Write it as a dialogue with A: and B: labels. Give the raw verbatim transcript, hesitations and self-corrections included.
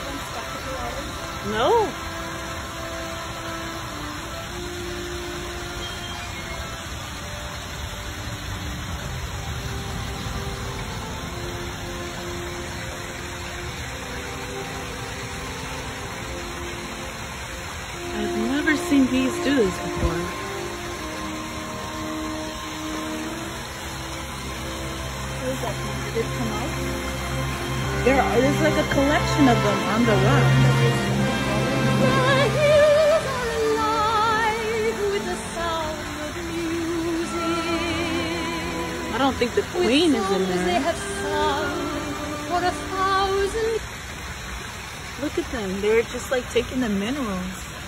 A: No. I've never seen bees do this before.
B: What is that? Did it come out?
A: There are, there's like a collection of them on the rock.
B: The hills are alive with the sound of music.
A: I don't think the queen is in
B: With songs they
A: there.
B: have sung for a thousand.
A: Look at them. They're just like taking the minerals.